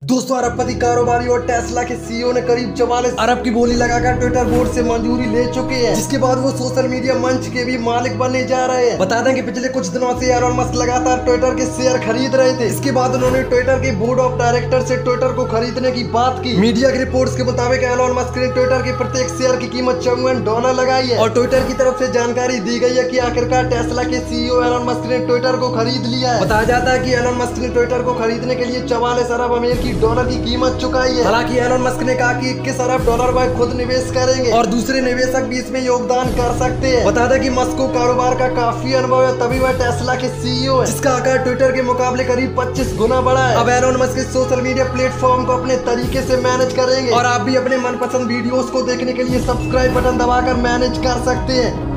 दोस्तों अरबपति कारोबारी और टेस्ला के सीईओ ने करीब 44 अरब की बोली लगाकर ट्विटर बोर्ड से मंजूरी ले चुके हैं, जिसके बाद वो सोशल मीडिया मंच के भी मालिक बनने जा रहे हैं। बता दें कि पिछले कुछ दिनों से एलोन मस्क लगातार ट्विटर के शेयर खरीद रहे थे। इसके बाद उन्होंने ट्विटर के बोर्ड ऑफ डायरेक्टर से ट्विटर को खरीदने की बात की। मीडिया की रिपोर्ट्स के मुताबिक एलोन मस्क ने ट्विटर के प्रत्येक शेयर की कीमत $54 लगाई है और ट्विटर की तरफ से जानकारी दी गई है कि आखिरकार टेस्ला के सीईओ एलोन मस्क ने ट्विटर को खरीद लिया है। बताया जाता है कि एलोन मस्क ने ट्विटर को खरीदने के लिए 44 अरब अमेरिकी डॉलर की कीमत चुकाई है। हालांकि एलोन मस्क ने कहा कि 21 अरब डॉलर वह खुद निवेश करेंगे और दूसरे निवेशक भी इसमें योगदान कर सकते हैं। बता दें कि मस्क को कारोबार का काफी अनुभव है, तभी वह टेस्ला के सीईओ है, जिसका आकार ट्विटर के मुकाबले करीब 25 गुना बड़ा है। अब एलोन मस्क इस सोशल मीडिया प्लेटफॉर्म को अपने तरीके से मैनेज करेंगे और आप भी अपने मनपसंद वीडियोस को देखने के लिए सब्सक्राइब बटन दबाकर मैनेज कर सकते हैं।